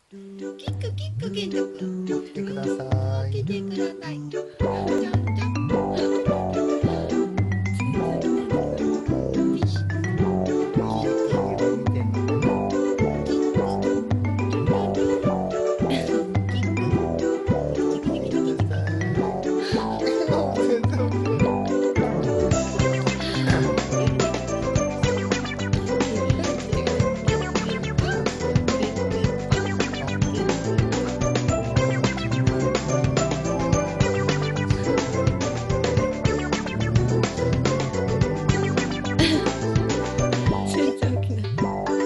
キックキックケントくん。 来てください。 来てください。じゃんじゃん。 夢見てんのかな。来てください。全然起きない。 全然起きない。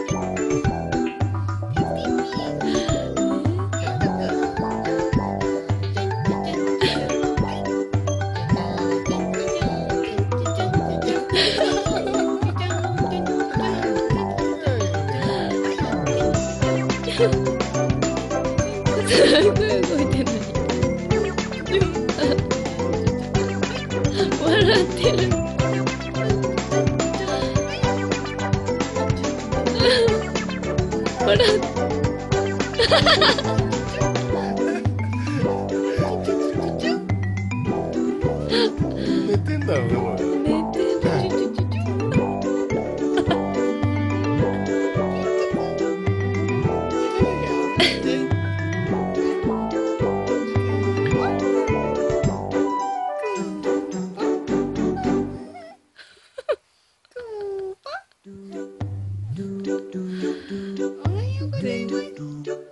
すごい動いてない。笑ってる。笑って寝てんだろうね、これ。 寝てる。おはようございます。